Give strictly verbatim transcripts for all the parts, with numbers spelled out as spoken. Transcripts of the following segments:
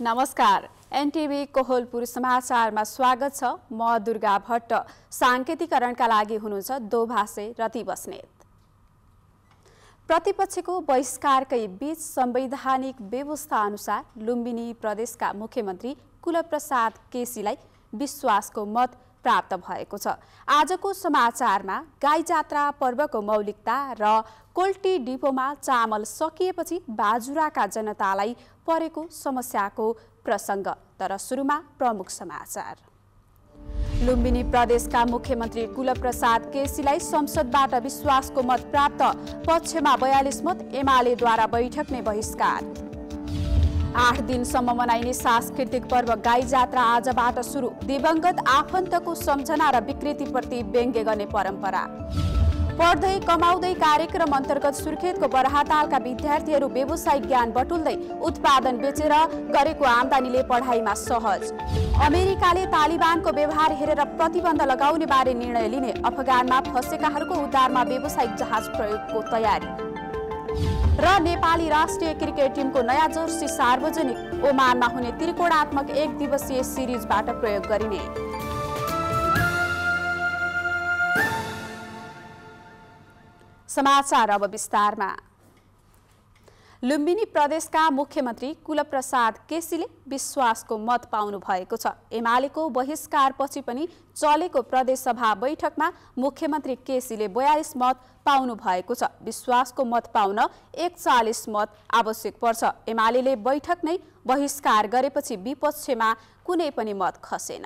नमस्कार, एनटिभी कोहलपुर समाचारमा स्वागत छ। म दुर्गा भट्ट। साङ्केतिकरणका लागि हुनुहुन्छ दोभाषे रति बस्नेत। प्रतिपक्षको बहिष्कारकै बीच संवैधानिक व्यवस्था अनुसार लुम्बिनी प्रदेशका मुख्यमन्त्री कुलप्रसाद केसीलाई विश्वासको मत प्राप्त भएको छ। आजको समाचारमा गाई जात्रा पर्वको मौलिकता र कोल्टी डिपोमा चामल सकिएपछि बाजुराका जनतालाई परेको समस्याको प्रसङ्ग। तर सुरुमा प्रमुख समाचार। लुम्बिनी प्रदेशका मुख्यमन्त्री कुलप्रसाद केसीलाई संसदबाट विश्वासको मत प्राप्त। पक्षमा बयालीस मत, एमालेद्वारा बैठक नै बहिष्कार। आठ दिनसम्म मनाइने सांस्कृतिक पर्व गाई जात्रा आजबाट सुरु। दिवंगत आफन्तको सम्झना र विकृतिप्रति व्यङ्ग्य गर्ने परम्परा। पढ्दै कमाउँदै कार्यक्रम अन्तर्गत सुर्खेतको बराहतालका विद्यार्थीहरू व्यावसायिक ज्ञान बटुल्दै उत्पादन बेचेर गरेको आम्दानीले पढाइमा सहज। अमेरिकाले तालिबानको व्यवहार हेरेर प्रतिबन्ध लगाउने बारे निर्णय लिने। अफगानमा फँसेकाहरूको उद्धारमा व्यावसायिक जहाज प्रयोगको तयारी। र नेपाली राष्ट्रिय क्रिकेट टिमको नयाँ जर्सी सार्वजनिक। ओमानमा हुने त्रिकोणात्मक एक दिवसीय सिरिजबाट प्रयोग गरिने। समाचार अब विस्तारमा। लुम्बिनी प्रदेशका मुख्यमन्त्री कुलप्रसाद केसीले विश्वासको मत पाउनु भएको छ। एमालेको बहिष्कारपछि पनि चलेको प्रदेशसभा बैठकमा मुख्यमन्त्री केसीले बयालीस मत पाउनु भएको छ। विश्वासको मत पाउन एकचालिस मत आवश्यक पर्छ। एमालेले बैठक नै बहिष्कार गरेपछि विपक्षमा कुनै पनि मत खसेन।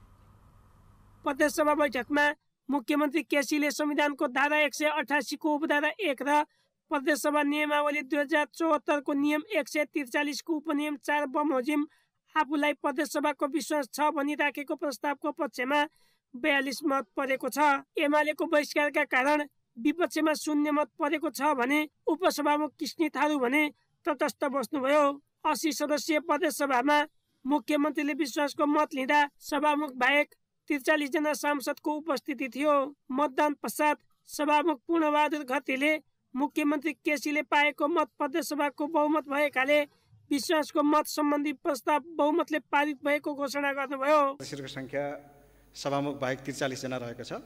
प्रदेशसभा बैठकमा मुख्यमन्त्री केसीले संविधानको धारा एक सय अठासी को उपधारा एक र प्रदेशसभा नियमावली दुई हजार चौहत्तरको नियम एक सय त्रिचालिसको उपनियम चार बमोजिम आफूलाई प्रदेशसभाको विश्वास छ भनिराखेको प्रस्तावको पक्षमा बयालीस मत परेको छ। एमालेको बहिष्कारका कारण विपक्षमा शून्य मत परेको छ भने उपसभामुख कृष्ण थारू भने तटस्थ बस्नुभयो। अस्सी सदस्यीय प्रदेशसभामा मुख्यमन्त्रीले विश्वासको मत लिँदा सभामुख बाहेक त्रिचालिस जना सांसदको उपस्थिति थियो। मतदान पश्चात सभामुख पूर्णबहादुर घरतीले मुख्यमन्त्री केसीले पाएको मत प्रदेशसभाको बहुमत भएकाले विश्वासको मत सम्बन्धी प्रस्ताव बहुमतले पारित भएको घोषणा गर्नुभयो। सदस्यहरूको संख्या सभामुख बाहेक त्रिचालिस जना रहेको छ।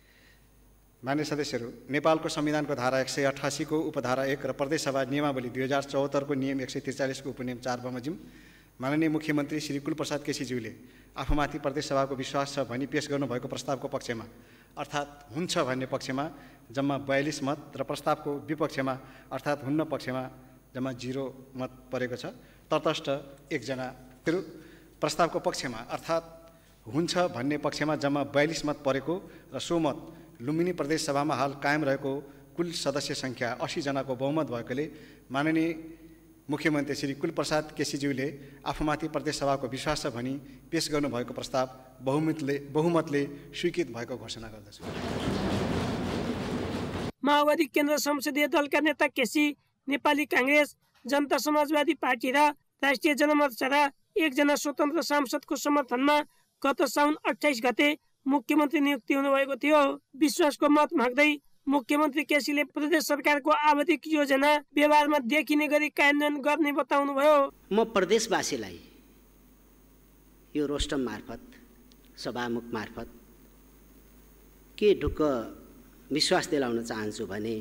मान्य सदस्यहरू, नेपालको संविधानको धारा एक सय अठासीको उपधारा एक र प्रदेशसभा नियमावली दुई हजार चौहत्तरको नियम एक सय त्रिचालिसको उपनियम चार बमोजिम माननीय मुख्यमन्त्री श्री कुलप्रसाद केसीज्यूले आफूमाथि प्रदेशसभाको विश्वास छ भनी पेश गर्नुभएको प्रस्तावको पक्षमा अर्थात् हुन्छ भन्ने पक्षमा जम्मा बयालीस मत र प्रस्तावको विपक्षमा अर्थात् हुन्न पक्षमा जम्मा जिरो मत परेको छ। तटस्थ एकजना। प्रस्तावको पक्षमा अर्थात् हुन्छ भन्ने पक्षमा जम्मा बयालीस मत परेको र सो मत लुम्बिनी प्रदेशसभामा हाल कायम रहेको कुल सदस्य सङ्ख्या अस्सी जनाको बहुमत भएकोले माननीय मुख्यमन्त्री श्री कुलप्रसाद केसीज्यूले आफूमाथि प्रदेशसभाको विश्वास छ भनी पेश गर्नुभएको प्रस्ताव बहुमतले बहुमतले स्वीकृत भएको घोषणा गर्दछु। माओवादी केन्द्र संसदीय दलका नेता केसी, नेपाली काङ्ग्रेस, जनता समाजवादी पार्टी र राष्ट्रिय जनमोर्चा र एकजना स्वतन्त्र सांसदको समर्थनमा गत साउन अठाइस गते मुख्यमन्त्री नियुक्ति हुनुभएको थियो। विश्वासको मत माग्दै मुख्यमन्त्री केसीले प्रदेश सरकारको आवधिक योजना व्यवहारमा देखिने गरी कार्यान्वयन गर्ने बताउनुभयो। म प्रदेशवासीलाई यो रोस्टम मार्फत सभामुख मार्फत के ढुक्क विश्वास दिलाउन चाहन्छु भने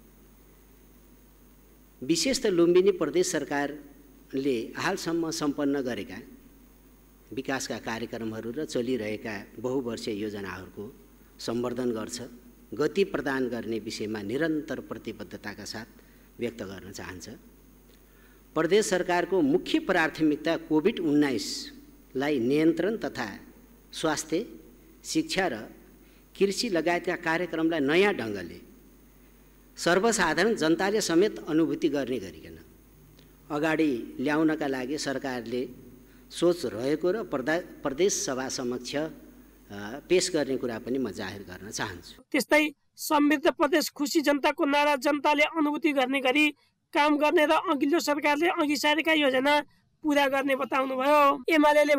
विशेष त लुम्बिनी प्रदेश सरकारले हालसम्म सम्पन्न गरेका विकासका कार्यक्रमहरू र चलिरहेका बहुवर्षीय योजनाहरूको सम्वर्धन गर्छ, गति प्रदान गर्ने विषयमा निरन्तर प्रतिबद्धताका साथ व्यक्त गर्न चाहन्छ। प्रदेश सरकारको मुख्य प्राथमिकता कोभिड उन्नाइसलाई नियन्त्रण तथा स्वास्थ्य, शिक्षा र कृषि लगायतका कार्यक्रमलाई नयाँ ढङ्गले सर्वसाधारण जनताले समेत अनुभूति गर्ने गरिकन अगाडि ल्याउनका लागि सरकारले सोच रहेको र प्रदेश सभा समक्ष पेश गर्ने कुरा पनि म जाहेर गर्न चाहन्छु। त्यस्तै समृद्ध प्रदेश खुसी जनताको नारा जनताले अनुभूति गर्ने गरी काम गर्ने र अघिल्लो सरकारले अघि सारेका योजना पूरा गर्ने बताउनुभयो। एमालेले भने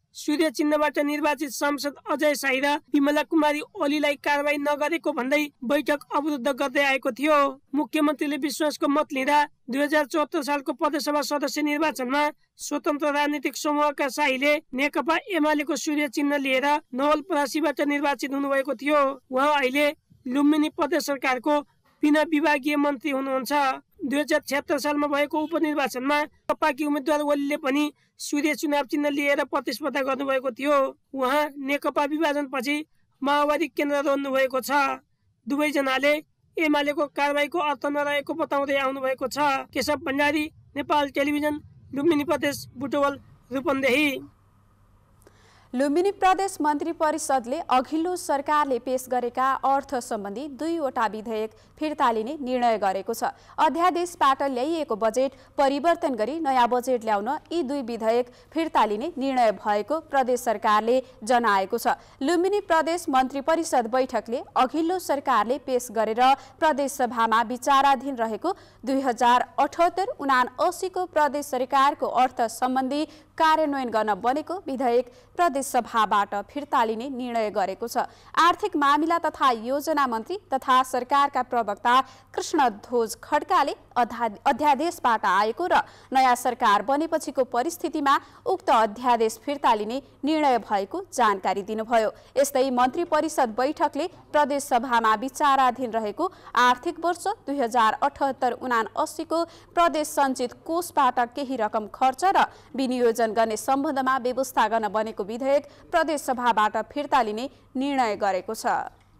सूर्य चिन्हबाट निर्वाचित सांसद अजय शाही र विमला कुमारी ओलीलाई कारबाही नगरेको भन्दै बैठक अवरुद्ध गर्दै आएको थियो। मुख्यमन्त्रीले विश्वासको मत लिँदा दुई हजार चौहत्तर सालको प्रदेशसभा सदस्य निर्वाचनमा स्वतन्त्र राजनीतिक समूहका शाहीले नेकपा एमालेको सूर्य चिन्ह लिएर नवलपरासीबाट निर्वाचित हुनुभएको थियो। उहाँ अहिले लुम्बिनी प्रदेश सरकारको बिना विभागीय मन्त्री हुनुहुन्छ। दुई हजार छिहत्तर सालमा भएको उपनिर्वाचनमा नेकपाकी उम्मेद्वार ओलीले पनि सूर्य चुनाव चिन्ह लिएर प्रतिस्पर्धा गर्नुभएको थियो। उहाँ नेकपा विभाजनपछि माओवादी केन्द्र रोज्नु भएको छ। दुवैजनाले एमालेको कारबाहीको अर्थ नरहेको बताउँदै आउनु भएको छ। केशव भण्डारी, नेपाल टेलिभिजन, लुम्बिनी प्रदेश, बुटवल, रूपन्देही। लुम्बिनी प्रदेश मन्त्री परिषदले अघिल्लो सरकारले पेश गरेका अर्थ सम्बन्धी दुईवटा विधेयक फिर्ता लिने निर्णय गरेको छ। अध्यादेशबाट ल्याइएको बजेट परिवर्तन गरी नयाँ बजेट ल्याउन यी दुई विधेयक फिर्ता लिने निर्णय भएको प्रदेश सरकारले जनाएको छ। लुम्बिनी प्रदेश मन्त्री परिषद बैठकले अघिल्लो सरकारले पेश गरेर प्रदेश सभामा विचाराधीन रहेको दुई हजार अठहत्तर उनाअसीको प्रदेश सरकारको अर्थ सम्बन्धी कार्यान्वयन गर्न बनेको विधेयक प्रदेश सभाबाट फिर्ता लिने निर्णय गरेको छ। आर्थिक मामिला तथा योजना मन्त्री तथा सरकारका प्रवक्ता कृष्णध्वज खड्काले अध्यादेशबाट आएको र नयाँ सरकार बनेपछिको परिस्थितिमा उक्त अध्यादेश फिर्ता लिने निर्णय भएको जानकारी दिनुभयो। यस्तै मन्त्री परिषद बैठकले प्रदेश सभामा विचाराधीन रहेको आर्थिक वर्ष दुई हजार अठहत्तर उनाअसीको प्रदेश सञ्चित कोषबाट केही रकम खर्च र विनियोजन गर्ने सम्बन्धमा व्यवस्था गर्न बनेको विधेयक प्रदेश सभाबाट फिर्ता लिने निर्णय गरेको छ।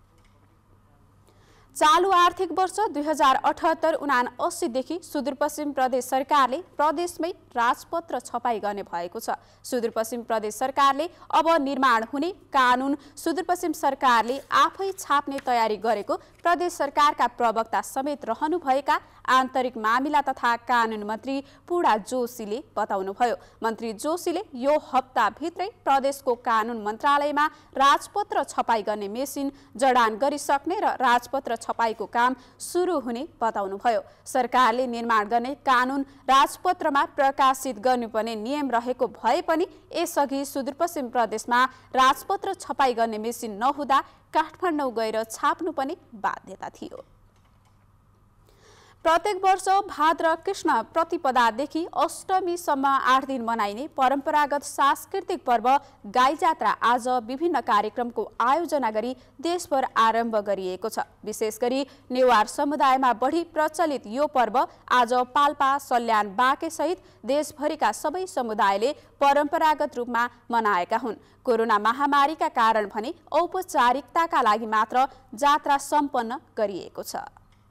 चालु आर्थिक वर्ष दुई हजार अठहत्तर उनाअसीदेखि सुदूरपश्चिम प्रदेश सरकारले प्रदेशमै राजपत्र छपाई गर्ने भएको छ। सुदूरपश्चिम प्रदेश सरकारले अब निर्माण हुने कानुन सुदूरपश्चिम सरकारले आफै छाप्ने तयारी गरेको प्रदेश सरकारका प्रवक्ता समेत रहनुभएका आन्तरिक मामिला तथा कानुन मन्त्री पुडा जोशीले बताउनुभयो। मन्त्री जोशीले यो हप्ताभित्रै प्रदेशको कानुन मन्त्रालयमा राजपत्र छपाई गर्ने मेसिन जडान गरिसक्ने र राजपत्र छपाईको काम सुरु हुने बताउनुभयो। सरकारले निर्माण गर्ने कानुन राजपत्रमा प्रकाशित गर्नुपर्ने नियम रहेको भए पनि यसअघि सुदूरपश्चिम प्रदेशमा राजपत्र छपाई गर्ने मेसिन नहुँदा काठमाडौँ गएर छाप्नुपर्ने बाध्यता थियो। प्रत्येक वर्ष भाद्र कृष्ण प्रतिपदादेखि अष्टमीसम्म आठ दिन मनाइने परम्परागत सांस्कृतिक पर्व गाई जात्रा आज विभिन्न कार्यक्रमको आयोजना गरी देशभर आरम्भ गरिएको छ। विशेष गरी नेवार समुदायमा बढी प्रचलित यो पर्व आज पाल्पा, सल्यान, बाँके सहित देशभरिका सबै समुदायले परम्परागत रूपमा मनाएका हुन्। कोरोना महामारीका कारण भने औपचारिकताका लागि मात्र जात्रा सम्पन्न गरिएको छ।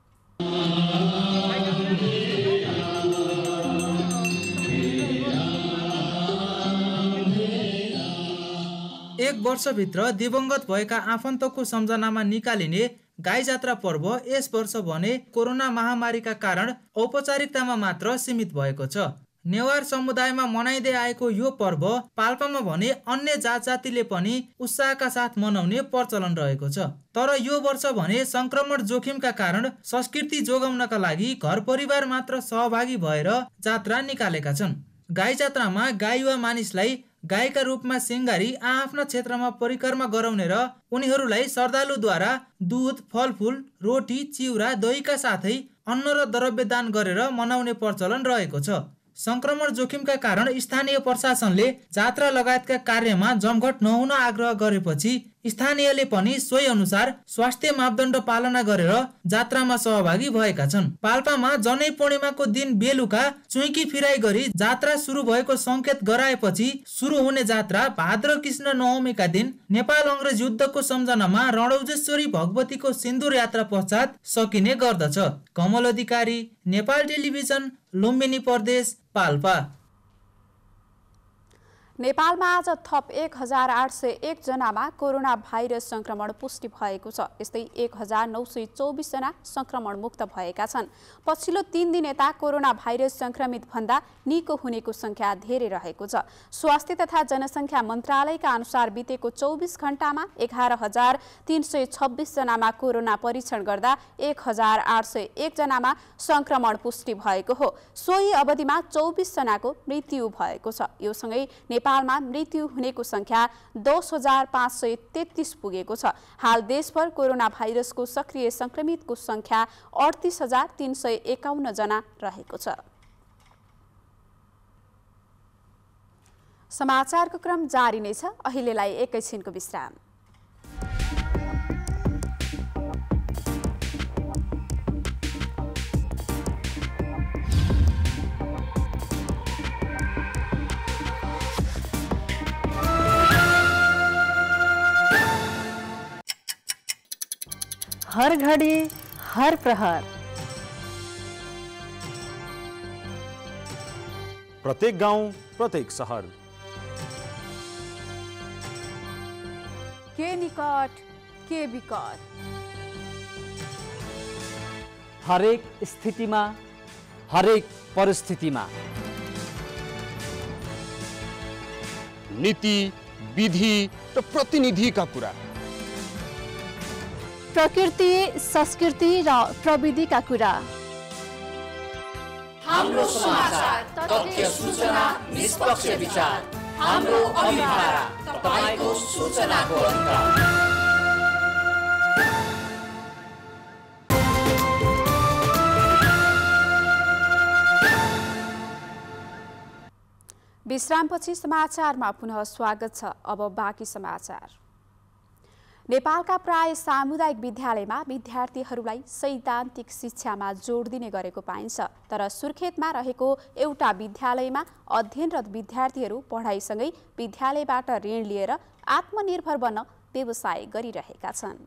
एक वर्षभित्र दिवंगत भएका आफन्तको सम्झनामा निकालिने गाई जात्रा पर्व यस वर्ष भने कोरोना महामारीका कारण औपचारिकतामा मात्र सीमित भएको छ। नेवार समुदायमा मनाइँदै आएको यो पर्व पाल्पामा भने अन्य जात जातिले पनि उत्साहका साथ मनाउने प्रचलन रहेको छ। तर यो वर्ष भने संक्रमण जोखिमका कारण संस्कृति जोगाउनका लागि घर परिवार मात्र सहभागी भएर जात्रा निकालेका छन्। गाई जात्रामा गाई वा मानिसलाई गाईका रूपमा सिंगारी आआफ्ना क्षेत्रमा परिक्रमा गराउने र उनीहरूलाई श्रद्धालुद्वारा दूध, फलफूल, रोटी, चिउरा, दहीका साथै अन्न र द्रव्य दान गरेर मनाउने प्रचलन रहेको छ। संक्रमण जोखिमका कारण स्थानीय प्रशासनले जात्रा लगायतका कार्यमा जमघट नहुन आग्रह गरेपछि स्थानीयले पनि सोही अनुसार स्वास्थ्य मापदण्ड पालना गरेर जात्रामा सहभागी भएका छन्। पाल्पामा जनै पूर्णिमाको दिन बेलुका चुइकी फिराई गरी जात्रा सुरु भएको संकेत गराएपछि सुरु हुने जात्रा भाद्र कृष्ण नवमीका दिन नेपाल अंग्रेज युद्धको सम्झनामा रणौजेश्वरी भगवतीको सिन्दूर यात्रा पश्चात सकिने गर्दछ। कमल अधिकारी, नेपाल टेलिभिजन, लुम्बिनी प्रदेश, पाल्पा। नेपालमा आज थप एक हजार आठ सय एक जनामा कोरोना भाइरस संक्रमण पुष्टि भएको छ। यस्तै एक हजार नौ सय चौबिस जना संक्रमण मुक्त भएका छन्। पछिल्लो तीन दिन यता कोरोना भाइरस संक्रमित भन्दा निको हुनेको संख्या धेरै रहेको छ। स्वास्थ्य तथा जनसंख्या मन्त्रालयका अनुसार बितेको चौबिस घण्टामा एघार हजार तीन सय छब्बिस जनामा कोरोना परीक्षण गर्दा एक हजार आठ सय एक जनामा संक्रमण पुष्टि भएको हो। सोही अवधिमा चौबिस जनाको मृत्यु भएको छ। यो सँगै नेपालमा मृत्यु हुनेको संख्या दस हजार पाँच सय तेत्तीस पुगेको छ। हाल देशभर कोरोना भाइरसको सक्रिय संक्रमितको संख्या अडतिस हजार तीन सय एकाउन्न जना रहेको छ। समाचारको क्रम जारी नै छ। अहिलेलाई एकैछिनको विश्राम। हर घड़ी हर प्रहर प्रत्येक गाउँ प्रत्येक शहर के निकट के विकट हरेक स्थितिमा हरेक परिस्थितिमा नीति विधि र प्रतिनिधिका कुरा प्रकृति संस्कृति र प्रविधिका कुरा हाम्रो समाचार तथ्य सूचना निष्पक्ष विचार हाम्रो अभिभारा तपाईको सूचनाको अधिकार। विश्रामपछि समाचारमा पुनः स्वागत छ। अब बाँकी समाचार। नेपालका प्राय सामुदायिक विद्यालयमा विद्यार्थीहरूलाई सैद्धान्तिक शिक्षामा जोड दिने गरेको पाइन्छ, तर सुर्खेतमा रहेको एउटा विद्यालयमा अध्ययनरत विद्यार्थीहरू पढाइसँगै विद्यालयबाट ऋण लिएर आत्मनिर्भर बन्न व्यवसाय गरिरहेका छन्।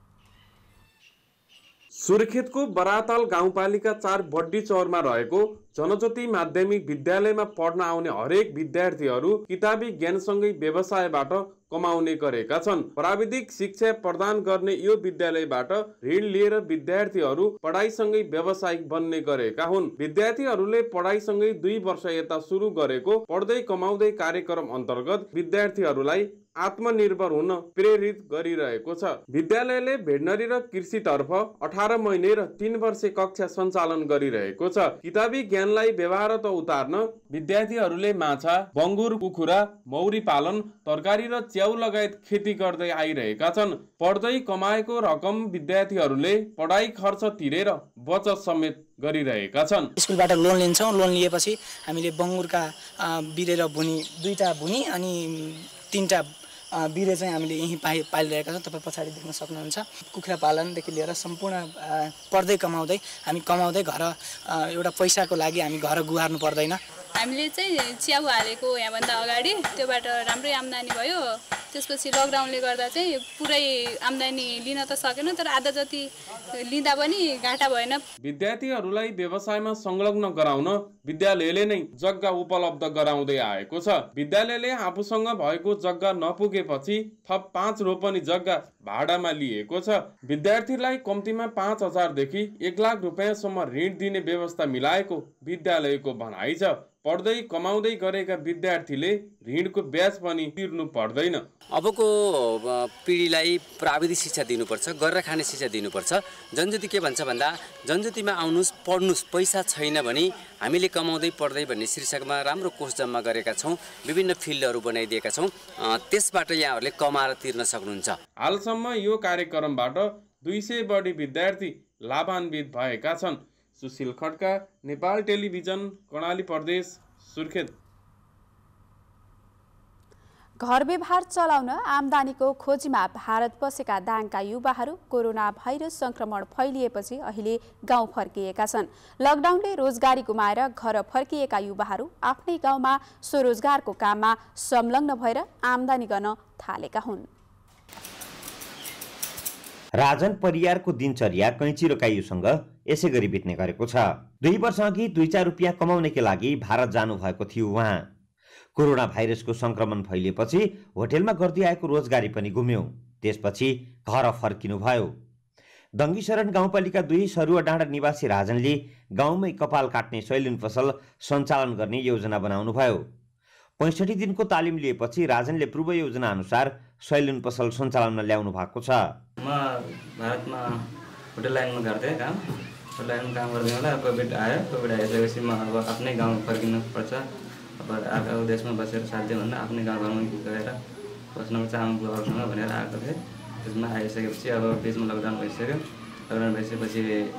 सुर्खेतको बराताल गाउँपालिका चार बड्डी चौरमा रहेको जनज्योति माध्यमिक विद्यालयमा पढ्न आउने हरेक विद्यार्थीहरू किताबी ज्ञानसँगै व्यवसायबाट कमाउने गरेका छन्। प्राविधिक शिक्षा प्रदान गर्ने यो विद्यालयबाट ऋण लिएर विद्यार्थीहरू पढाइसँगै व्यावसायिक बन्ने गरेका हुन्। विद्यार्थीहरूले पढाइसँगै दुई वर्ष यता सुरु गरेको पढ्दै कमाउँदै कार्यक्रम अन्तर्गत विद्यार्थीहरूलाई आत्मनिर्भर हुन प्रेरित गरिरहेको छ। विद्यालयले भेटनरी र कृषितर्फ अठार महिने र तीन वर्षे कक्षा सञ्चालन गरिरहेको छ। किताबी ज्ञानलाई व्यवहारत उतार्न विद्यार्थीहरूले माछा, बङ्गुर, कुखुरा, मौरी पालन, तरकारी र च्याउ लगायत खेती गर्दै आइरहेका छन्। पढ्दै कमाएको रकम विद्यार्थीहरूले पढाइ खर्च तिरेर बचत समेत गरिरहेका छन्। स्कुलबाट लोन लिन्छौँ। लोन लिएपछि हामीले बङ्गुरका बिरेर बुनी दुईटा बुनी अनि तीनटा बिरे चाहिँ हामीले यहीँ पाइ पालिरहेका छौँ। तपाईँ पछाडि देख्न सक्नुहुन्छ। कुखुरा पालनदेखि लिएर सम्पूर्ण पढ्दै कमाउँदै हामी कमाउँदै घर एउटा पैसाको लागि हामी घर गुहार्नु पर्दैन। हामीले चाहिँ च्याउ हालेको यहाँभन्दा अगाडि त्योबाट राम्रै आम्दानी भयो। त्यसपछि लकडाउनले गर्दा चाहिँ पुरै आम्दानी लिन त सकेन, तर आधा जति लिँदा पनि घाटा भएन। विद्यार्थीहरूलाई व्यवसायमा संलग्न गराउन विद्यालयले नै जग्गा उपलब्ध गराउँदै आएको छ। विद्यालयले आफूसँग भएको जग्गा नपुगेपछि थप पाँच रोपनी जग्गा भाडामा लिएको छ। विद्यार्थीलाई कम्तीमा पाँच हजारदेखि एक लाख रुपियाँसम्म ऋण दिने व्यवस्था मिलाएको विद्यालयको भनाइ छ। पढ्दै कमाउँदै गरेका विद्यार्थीले ऋणको ब्याज पनि तिर्नु पर्दैन। अबको पिँढीलाई प्राविधिक शिक्षा दिनुपर्छ, गरेर खाने शिक्षा दिनुपर्छ। जनज्योति के भन्छ भन्दा जनज्योतिमा आउनुहोस्, पढ्नुहोस्, पैसा छैन भने हामीले कमाउँदै पढ्दै भन्ने शीर्षकमा राम्रो कोर्स जम्मा गरेका छौँ। विभिन्न फिल्डहरू बनाइदिएका छौँ। त्यसबाट यहाँहरूले कमाएर तिर्न सक्नुहुन्छ। हालसम्म यो कार्यक्रमबाट दुई सय बढी विद्यार्थी लाभान्वित भएका छन्। सुशील खड्का, नेपाल टेलिभिजन, कर्णाली प्रदेश, सुर्खेत। घर व्यवहार चलाउन आम्दानीको खोजीमा भारत बसेका दाङका युवाहरू कोरोना भाइरस संक्रमण फैलिएपछि अहिले गाउँ फर्किएका छन्। लकडाउनले रोजगारी गुमाएर घर फर्किएका युवाहरू आफ्नै गाउँमा स्वरोजगारको काममा संलग्न भएर आम्दानी गर्न थालेका हुन्। राजन परियारको दिनचर्या कैँची र काइयोसँग यसै गरी बित्ने गरेको छ। दुई वर्ष अघि दुई चार रुपियाँ कमाउनेका लागि भारत जानु भएको थियो उहाँ। कोरोना भाइरसको संक्रमण फैलिएपछि होटेलमा गर्दै आएको रोजगारी पनि गुम्यो। त्यसपछि घर फर्किनु भयो। दङ्गीशरण गाउँपालिका दुई सरुवा डाँडा निवासी राजनले गाउँमै कपाल काट्ने सैलुन पसल सञ्चालन गर्ने योजना बनाउनु भयो। पैँसठी दिनको तालिम लिएपछि राजनले पूर्व योजना अनुसार सैलुन पसल सञ्चालनमा ल्याउनु भएको छ। म भारतमा होटल लाइनमा गर्थेँ काम। होटल लाइनमा काम गर्दै होला कोभिड आयो। कोभिड आइसकेपछि म अब आफ्नै गाउँ फर्किनु पर्छ। अब अर्काको देशमा बसेर साध्य भन्दा आफ्नै गाउँघरमा गएर बस्नको चाहन्छु अरूसँग भनेर आएको थिएँ। त्यसमा आइसकेपछि अब बिचमा लकडाउन भइसक्यो। लकडाउन भइसकेपछि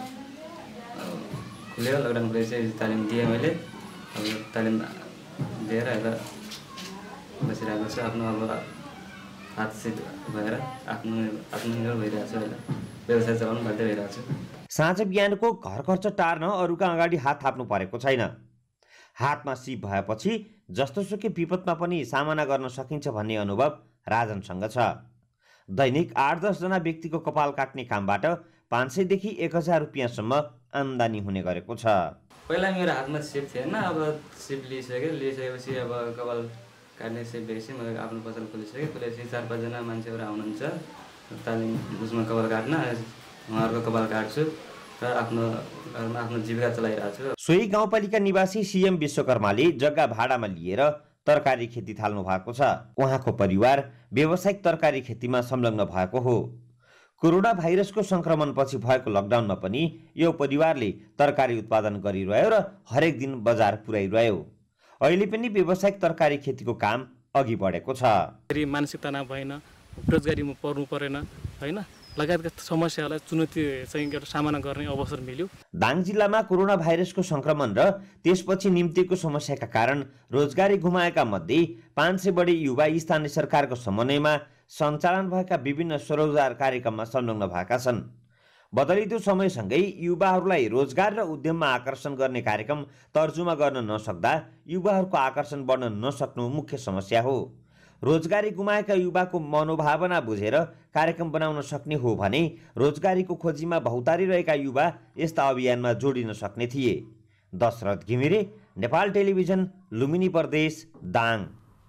खुल्यो। लकडाउन खुलेपछि तालिम दिएँ मैले। अब तालिम दिएर यता बसिरहेको छु। आफ्नो अब हातसित भएर आफ्नो आत्मनिर्भर भइरहेको छु। अहिले व्यवसाय चलाउनु बाध्य भइरहेको छु। साँझ बिहानको घर खर्च टार्न अरूका अगाडि हात थाप्नु परेको छैन। हातमा सिप भएपछि जस्तोसुकै विपदमा पनि सामना गर्न सकिन्छ भन्ने अनुभव राजनसँग छ। दैनिक आठ दसजना व्यक्तिको कपाल काट्ने कामबाट पाँच सयदेखि एक हजार रुपियाँसम्म आम्दानी हुने गरेको छ। पहिला मेरो हातमा सिप थिएन। अब सिप लिइसक्यो। लिइसकेपछि अब कपाल काट्ने सिप लिएपछि मैले आफ्नो पसल खोलिसकेँ। खोलेपछि चार पाँचजना मान्छेहरू आउनुहुन्छ तालिम उसमा कपाल काट्न। उहाँहरूको कपाल काट्छु र आफ्नो घरमा आफ्नो जीविका चलाइरहेको छु। सोही गाउँपालिका निवासी सीएम विश्वकर्माले जग्गा भाडामा लिएर तरकारी खेती थाल्नु भएको छ। उहाँको परिवार व्यावसायिक तरकारी खेतीमा संलग्न भएको हो। कोरोना भाइरसको संक्रमणपछि भएको लकडाउनमा पनि यो परिवारले तरकारी उत्पादन गरिरह्यो र हरेक दिन बजार पुर्याइरह्यो। अहिले पनि व्यावसायिक तरकारी खेतीको काम अघि बढेको छ। मानसिक तनाव भएन, बेरोजगारीमा पर्नु परेन हैन, लगायतका समस्याहरूलाई चुनौती चाहिँ एउटा सामना गर्ने अवसर मिल्यो। दाङ जिल्लामा कोरोना भाइरसको संक्रमण र त्यसपछि निम्तिएको समस्याका कारण रोजगारी गुमाएका मध्ये पाँच सय बढी युवा स्थानीय सरकारको समन्वयमा सञ्चालन भएका विभिन्न स्वरोजगार कार्यक्रममा संलग्न भएका छन्। बदलिदो समयसँगै युवाहरूलाई रोजगार र उद्यममा आकर्षण गर्ने कार्यक्रम तर्जुमा गर्न नसक्दा युवाहरूको आकर्षण बढ्न नसक्नु मुख्य समस्या हो। रोजगारी गुमाएका युवाको मनोभावना बुझेर कार्यक्रम बनाउन सक्ने हो भने रोजगारीको खोजीमा भौतारिरहेका युवा यस्ता अभियानमा जोडिन सक्ने थिए। दशरथ घिमिरे, नेपाल टेलिभिजन, लुम्बिनी प्रदेश, दाङ।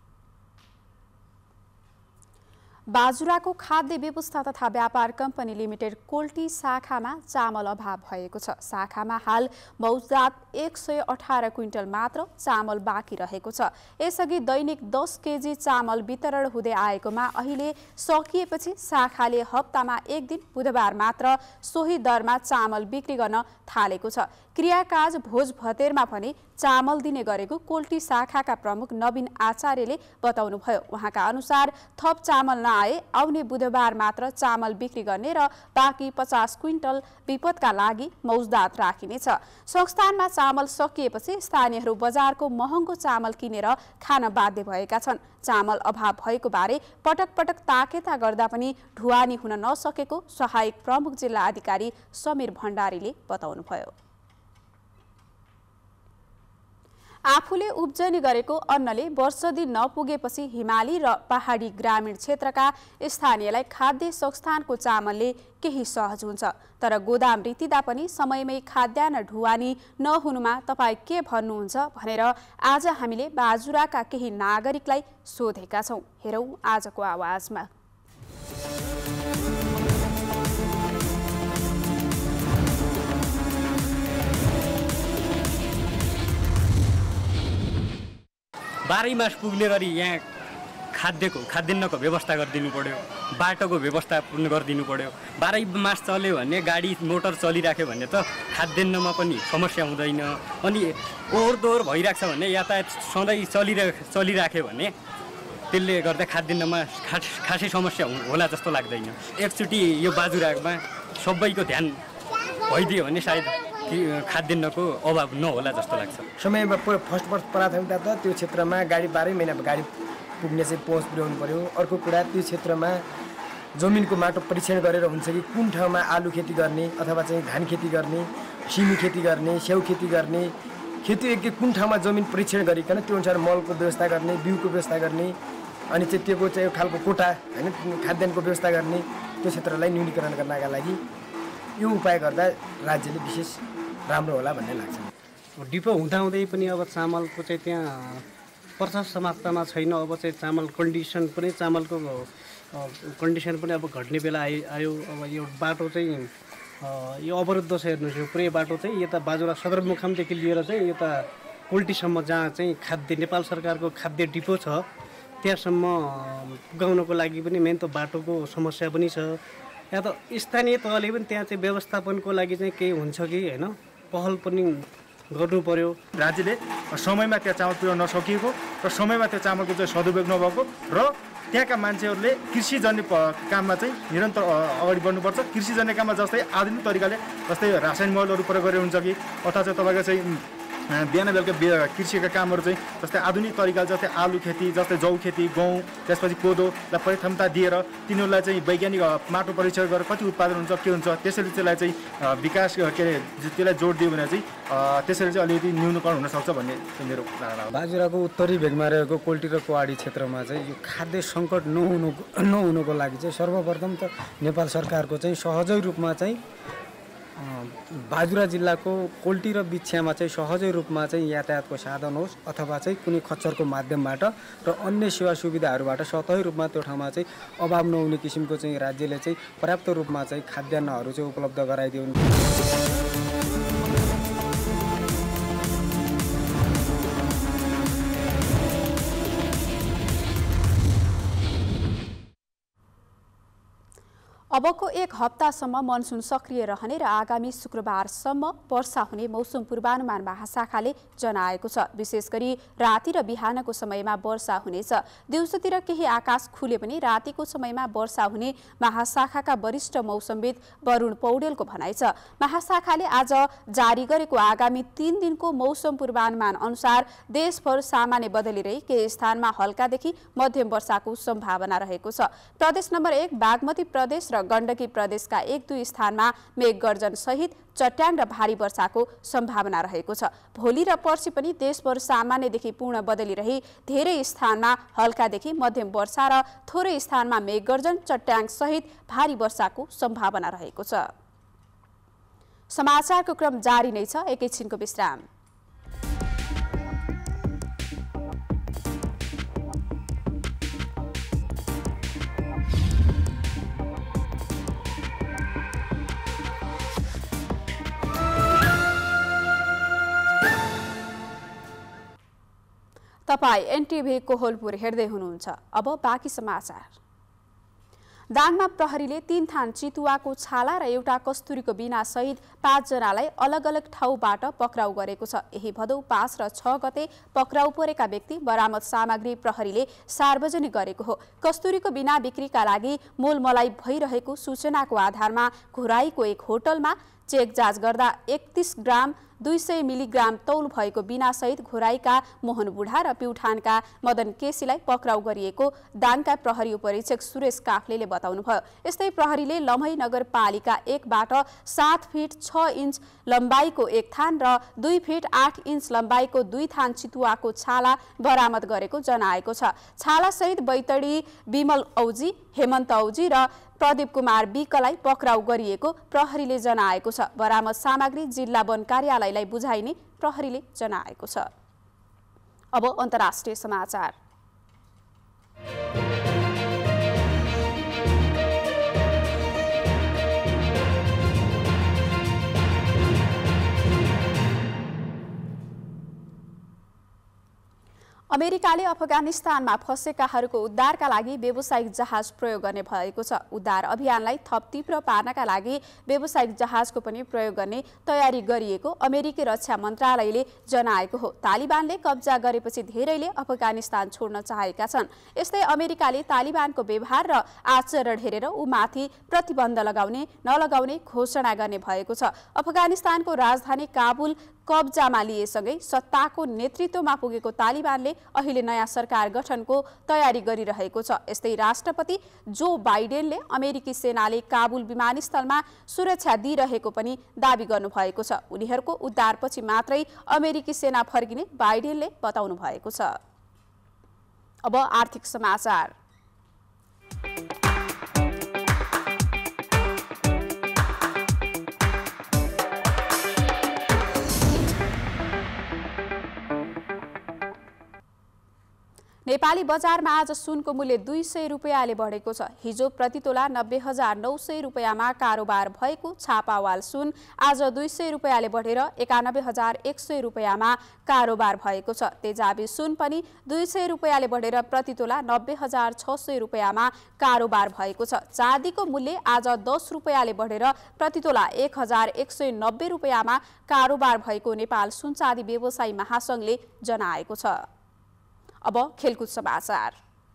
बाजुराको खाद्य व्यवस्था तथा व्यापार कम्पनी लिमिटेड कोल्टी शाखामा चामल अभाव भएको छ। शाखामा हाल मौजात एक सय अठार क्विन्टल मात्र चामल बाँकी रहेको छ। यसअघि दैनिक दस केजी चामल वितरण हुँदै आएकोमा अहिले सकिएपछि शाखाले हप्तामा एक दिन बुधबार मात्र सोही दरमा चामल बिक्री गर्न थालेको छ। क्रियाकाज भोज भतेरमा पनि चामल दिने गरेको कोल्टी शाखाका प्रमुख नवीन आचार्यले बताउनुभयो। उहाँका अनुसार थप चामल नआए आउने बुधबार मात्र चामल बिक्री गर्ने र बाँकी पचास क्विन्टल विपदका लागि मौजदात राखिनेछ। संस्थानमा चामल सकिएपछि स्थानीयहरू बजारको महँगो चामल किनेर खान बाध्य भएका छन्। चामल अभाव भएको बारे पटक पटक ताकेता गर्दा पनि ढुवानी हुन नसकेको सहायक प्रमुख जिल्ला अधिकारी समीर भण्डारीले बताउनुभयो। आफूले उब्जनी गरेको अन्नले वर्षदिन नपुगेपछि हिमाली र पहाडी ग्रामीण क्षेत्रका स्थानीयलाई खाद्य संस्थानको चामलले केही सहज हुन्छ। तर गोदाम रितिदा पनि समयमै खाद्यान्न ढुवानी नहुनुमा तपाईँ के भन्नुहुन्छ भनेर आज हामीले बाजुराका केही नागरिकलाई सोधेका छौँ। हेरौँ आजको आवाजमा। बाह्रै मास पुग्ने गरी यहाँ खाद्यको खाद्यान्नको व्यवस्था गरिदिनु पर्यो, बाटोको व्यवस्था गरिदिनु पर्यो। बाह्रै मास चल्यो भने गाडी मोटर चलिराख्यो भने त खाद्यान्नमा पनि समस्या हुँदैन। अनि ओहोर दोहोर भइरहेको छ भने यातायात सधैँ चलिरह चलिराख्यो भने त्यसले गर्दा खाद्यान्नमा खास खासै समस्या होला जस्तो लाग्दैन। एकचोटि यो बाजुरामा सबैको ध्यान भइदियो भने सायद खाद्यान्नको अभाव नहोला जस्तो लाग्छ। समयमा फर्स्ट फर्स्ट प्राथमिकता त त्यो क्षेत्रमा गाडी बाह्रै महिना गाडी पुग्ने चाहिँ पहुँच पुर्याउनु पर्यो। अर्को कुरा त्यो क्षेत्रमा जमिनको माटो परीक्षण गरेर हुन्छ कि कुन ठाउँमा आलु खेती गर्ने अथवा चाहिँ धान खेती गर्ने, सिमी खेती गर्ने, स्याउ खेती गर्ने, खेती एक कुन ठाउँमा जमिन परीक्षण गरिकन त्यो अनुसार मलको व्यवस्था गर्ने, बिउको व्यवस्था गर्ने, अनि चाहिँ त्यो चाहिँ खालको कोटा होइन खाद्यान्नको व्यवस्था गर्ने, त्यो क्षेत्रलाई न्यूनीकरण गर्नका लागि यो उपाय गर्दा राज्यले विशेष राम्रो होला भन्ने लाग्छ। डिपो हुँदाहुँदै पनि अब चामलको चाहिँ त्यहाँ प्रशस्त मात्रामा छैन। अब चाहिँ चामल कन्डिसन पनि चामलको कन्डिसन पनि अब घट्ने बेला आइ आयो। अब यो बाटो चाहिँ यो अवरुद्ध छ। हेर्नुहोस् यो पुरै बाटो चाहिँ यता बाजुरा सदरमुकामदेखि लिएर चाहिँ यता कोल्टीसम्म जहाँ चाहिँ खाद्य नेपाल सरकारको खाद्य डिपो छ त्यहाँसम्म पुगाउनको लागि पनि मेन त बाटोको समस्या पनि छ। यहाँ त स्थानीय तहले पनि त्यहाँ चाहिँ व्यवस्थापनको लागि चाहिँ केही हुन्छ कि होइन पहल पनि गर्नु पर्यो। राज्यले समयमा त्यहाँ चामल पुर्याउन नसकिएको र समयमा त्यो चामलको चाहिँ सदुपयोग नभएको र त्यहाँका मान्छेहरूले कृषिजन्य काममा चाहिँ निरन्तर अगाडि बढ्नुपर्छ। कृषिजन्य काममा जस्तै आधुनिक तरिकाले जस्तै रासायनिक मलहरू प्रयोग गरेर हुन्छ कि अथवा चाहिँ तपाईँको चाहिँ बिहान बेलुका कृषिका कामहरू चाहिँ जस्तै आधुनिक तरिकाले जस्तै आलु खेती जस्तै जौ खेती गहुँ त्यसपछि कोदोलाई प्राथमिकता दिएर तिनीहरूलाई चाहिँ वैज्ञानिक माटो परीक्षण गरेर कति उत्पादन हुन्छ के हुन्छ त्यसरी त्यसलाई चाहिँ विकास के अरे त्यसलाई जोड दियो भने चाहिँ त्यसरी चाहिँ अलिकति न्यूनीकरण हुनसक्छ भन्ने मेरो धारणा हो। बाजुराको उत्तरी भेगमा रहेको कोल्टी र पहाडी क्षेत्रमा चाहिँ यो खाद्य सङ्कट नहुनु नहुनुको लागि चाहिँ सर्वप्रथम त नेपाल सरकारको चाहिँ सहजै रूपमा चाहिँ बाजुरा जिल्लाको कोल्टी र बिछ्यामा चाहिँ सहजै रूपमा चाहिँ यातायातको साधन होस् अथवा चाहिँ कुनै खच्चरको माध्यमबाट र अन्य सेवा सुविधाहरूबाट सतही रूपमा त्यो ठाउँमा चाहिँ अभाव नहुने किसिमको चाहिँ राज्यले चाहिँ पर्याप्त रूपमा चाहिँ खाद्यान्नहरू चाहिँ उपलब्ध गराइदियो। अबको एक हप्तासम्म मनसुन सक्रिय रहने र आगामी शुक्रबारसम्म वर्षा हुने मौसम पूर्वानुमान महाशाखाले जनाएको छ। विशेष गरी राति र बिहानको समयमा वर्षा हुनेछ। दिउँसोतिर केही आकाश खुले पनि रातिको समयमा वर्षा हुने महाशाखाका वरिष्ठ मौसमविद वरुण पौडेलको भनाइ छ। महाशाखाले आज जारी गरेको आगामी तीन दिनको मौसम पूर्वानुमान अनुसार देशभर सामान्य बदली रही केही स्थानमा हल्कादेखि मध्यम वर्षाको सम्भावना रहेको छ। प्रदेश नम्बर एक बागमती प्रदेश र गण्डकी प्रदेशका एक दुई स्थानमा मेघगर्जन सहित चट्याङ र भारी वर्षाको सम्भावना रहेको छ। भोलि र पर्सि पनि देशभर सामान्यदेखि पूर्ण बदली रही धेरै स्थानमा हल्कादेखि मध्यम वर्षा र थोरै स्थानमा मेघगर्जन चट्याङ सहित भारी वर्षाको सम्भावना रहेको छ। समाचारको क्रम जारी नै छ, एकैछिनको विश्राम। तपाईं एनटिभी कोहलपुर हेर्दै हुनुहुन्छ। अब बाँकी समाचार। दाङमा प्रहरीले तीन थान चितुवाको छाला र एउटा कस्तुरीको बिना सहित पाँचजनालाई अलग अलग ठाउँबाट पक्राउ गरेको छ। यही भदौ पाँच र छ गते पक्राउ परेका व्यक्ति बरामद सामग्री प्रहरीले सार्वजनिक गरेको हो। कस्तुरीको बिना बिक्रीका लागि मोलमलाई भइरहेको सूचनाको आधारमा घुराईको एक होटलमा चेक जाँच गर्दा एकतीस ग्राम दुई सय मिलिग्राम तौल भएको बिना सहित घोराईका मोहन बुढा र प्युठानका मदन केसीलाई पक्राउ गरिएको दाङका प्रहरी उपरीक्षक सुरेश काफ्लेले बताउनुभयो। यस्तै प्रहरीले लम्है नगरपालिका एकबाट सात फिट छ इन्च लम्बाइको एक थान र दुई फिट आठ इन्च लम्बाइको दुई थान चितुवाको छाला बरामद गरेको जनाएको छ। छाला सहित बैतडी विमल औजी, हेमन्त औजी र प्रदीप कुमार विकलाई पक्राउ गरिएको प्रहरीले जनाएको छ। बरामद सामग्री जिल्ला वन कार्यालयलाई बुझाइने प्रहरीले जनाएको छ। अब अन्तर्राष्ट्रिय समाचार। अमेरिकाले अफगानिस्तानमा फँसेकाहरूको उद्धारका लागि व्यावसायिक जहाज प्रयोग गर्ने भएको छ। उद्धार अभियानलाई थप तीव्र पार्नका लागि व्यावसायिक जहाजको पनि प्रयोग गर्ने तयारी गरिएको अमेरिकी रक्षा मन्त्रालयले जनाएको हो। तालिबानले कब्जा गरेपछि धेरैले अफगानिस्तान छोड्न चाहेका छन्। यस्तै अमेरिकाले तालिबानको व्यवहार र आचरण हेरेर उमाथि प्रतिबन्ध लगाउने नलगाउने घोषणा गर्ने भएको छ। अफगानिस्तानको राजधानी काबुल कब्जामा लिएसँगै सत्ताको नेतृत्वमा पुगेको तालिबानले अहिले नयाँ सरकार गठनको तयारी गरिरहेको छ। यस्तै राष्ट्रपति जो बाइडेनले अमेरिकी सेनाले काबुल विमानस्थलमा सुरक्षा दिइरहेको पनि दाबी गर्नुभएको छ। उनीहरूको उद्धारपछि मात्रै अमेरिकी सेना फर्किने बाइडेनले बताउनु भएको छ। अब आर्थिक समाचार। नेपाली बजारमा आज सुनको मूल्य दुई सय रुपियाँले बढेको छ। हिजो प्रतितोला नब्बे हजार नौ सय रुपियाँमा कारोबार भएको छापावाल सुन आज दुई सय रुपियाँले बढेर एकानब्बे हजार एक सय रुपियाँमा कारोबार भएको छ। तेजाबी सुन पनि दुई सय रुपियाँले बढेर प्रतितोला नब्बे हजार छ सय रुपियाँमा कारोबार भएको छ। चाँदीको मूल्य आज दस रुपियाँले बढेर प्रतितोला एक हजार एक सय नब्बे रुपियाँमा कारोबार भएको नेपाल सुन चाँदी व्यवसायी महासंघले जनाएको छ। अब खेलकुद समाचार।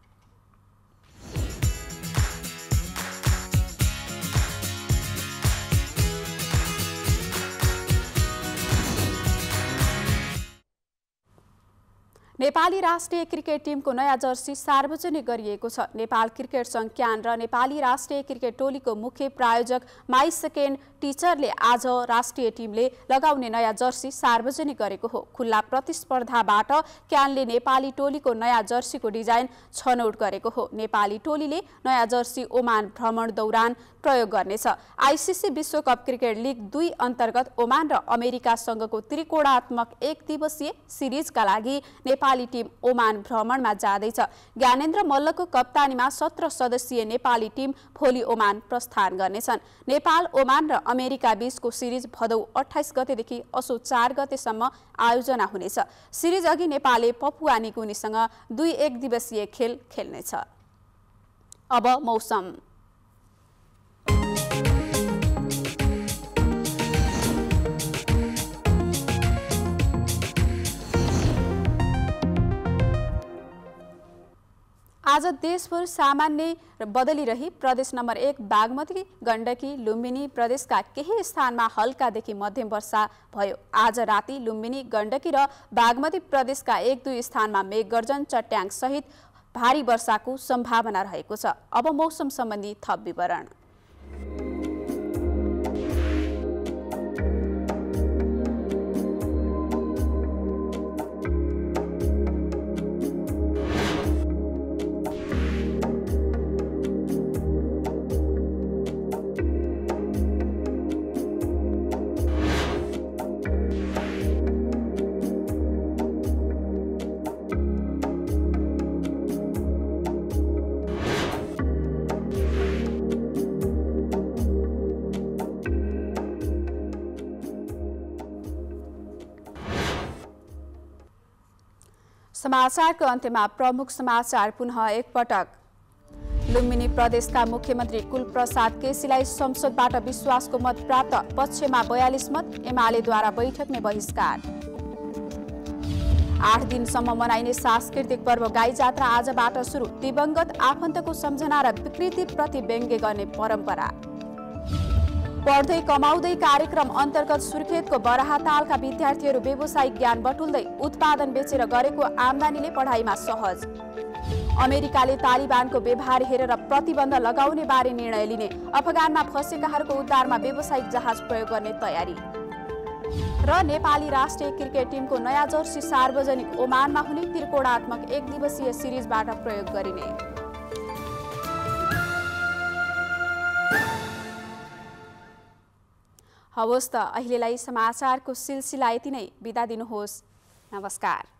नेपाली राष्ट्रिय क्रिकेट टिमको नयाँ जर्सी सार्वजनिक गरिएको छ। नेपाल क्रिकेट संघ क्यान र नेपाली राष्ट्रिय क्रिकेट टोलीको मुख्य प्रायोजक माई सेकेन्ड टिचरले आज राष्ट्रिय टिमले लगाउने नयाँ जर्सी सार्वजनिक गरेको हो। खुल्ला प्रतिस्पर्धाबाट क्यानले नेपाली टोलीको नयाँ जर्सीको डिजाइन छनौट गरेको हो। नेपाली टोलीले नयाँ जर्सी ओमान भ्रमण दौरान प्रयोग गर्नेछ। आइसिसी विश्वकप क्रिकेट लिग दुई अन्तर्गत ओमान र अमेरिकासँगको त्रिकोणात्मक एक दिवसीय सिरिजका लागि नेपाली टिम ओमान भ्रमणमा जाँदैछ। ज्ञानेन्द्र मल्लको कप्तानीमा सत्र सदस्यीय नेपाली टिम भोलि ओमान प्रस्थान गर्नेछन्। नेपाल ओमान र अमेरिका बीचको सिरिज भदौ अठाइस गतेदेखि असो चार गतेसम्म आयोजना हुनेछ। सिरिज अघि नेपालले पपुवा निगुनीसँग दुई एक दिवसीय खेल खेल्नेछ। अब मौसम। आज देशभर सामान्य बदली रही प्रदेश नम्बर एक बागमती गण्डकी लुम्बिनी प्रदेशका केही स्थानमा हल्कादेखि मध्यम वर्षा भयो। आज राति लुम्बिनी गण्डकी र बागमती प्रदेशका एक दुई स्थानमा मेघगर्जन चट्याङ सहित भारी वर्षाको सम्भावना रहेको छ। अब मौसम सम्बन्धी थप विवरण। समाचारको अन्त्यमा प्रमुख समाचार पुनः एकपटक। लुम्बिनी प्रदेशका मुख्यमन्त्री कुलप्रसाद केसीलाई संसदबाट विश्वासको मत प्राप्त, पक्षमा बयालीस मत, एमालेद्वारा बैठकमै बहिष्कार। आठ दिनसम्म मनाइने सांस्कृतिक पर्व गाई जात्रा आजबाट सुरु, दिवंगत आफन्तको सम्झना र विकृतिप्रति व्यङ्ग्य गर्ने परम्परा। पढ्दै कमाउँदै कार्यक्रम अन्तर्गत सुर्खेतको बराहतालका विद्यार्थीहरू व्यावसायिक ज्ञान बटुल्दै उत्पादन बेचेर गरेको आम्दानीले पढाइमा सहज। अमेरिकाले तालिबानको व्यवहार हेरेर प्रतिबन्ध लगाउने बारे निर्णय लिने, अफगानमा फँसेकाहरूको उद्धारमा व्यावसायिक जहाज प्रयोग गर्ने तयारी। र नेपाली राष्ट्रिय क्रिकेट टिमको नयाँ जर्सी सार्वजनिक ओमानमा हुने त्रिकोणात्मक एक दिवसीय सिरिजबाट प्रयोग गरिने। हवस् त अहिलेलाई समाचारको सिलसिला यति नै। बिदा दिनुहोस्। नमस्कार।